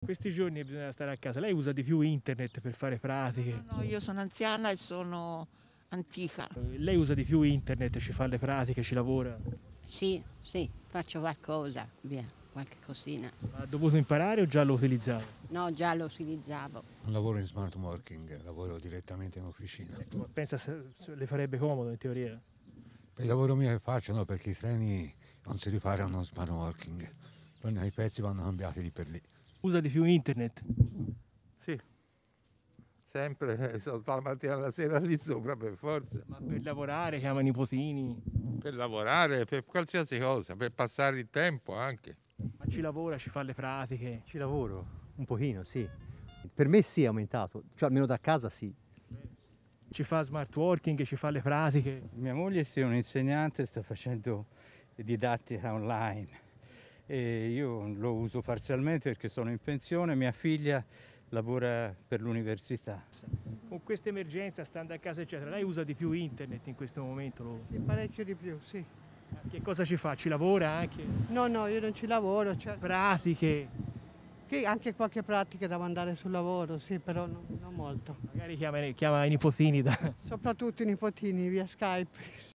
Questi giorni bisogna stare a casa. Lei usa di più internet per fare pratiche? No, io sono anziana e sono antica. Lei usa di più internet, ci fa le pratiche, ci lavora? Sì, sì, faccio qualcosa, via, qualche cosina. Ma ha dovuto imparare o già lo utilizzava? No, già lo utilizzavo. Non lavoro in smart working, lavoro direttamente in officina. Ecco, ma pensa se le farebbe comodo in teoria? Per il lavoro mio che faccio, no, perché i treni non si riparano in smart working. Poi i pezzi vanno cambiati lì per lì. Usa di più internet? Sì, sempre, sono dalla mattina alla sera lì sopra per forza. Ma per lavorare, chiama i nipotini? Per lavorare, per qualsiasi cosa, per passare il tempo anche. Ma ci lavora, ci fa le pratiche? Ci lavoro, un pochino, sì. Per me sì è aumentato, cioè almeno da casa sì. Ci fa smart working, ci fa le pratiche? Mia moglie è un'insegnante, sta facendo didattica online e io lo uso parzialmente perché sono in pensione, mia figlia lavora per l'università. Con questa emergenza, stando a casa eccetera, lei usa di più internet in questo momento? Sì, parecchio di più, sì. Che cosa ci fa? Ci lavora anche? No, no, io non ci lavoro, certo. Pratiche? Sì, anche qualche pratica devo andare sul lavoro, sì, però non molto. Magari chiama i nipotini da... Soprattutto i nipotini via Skype.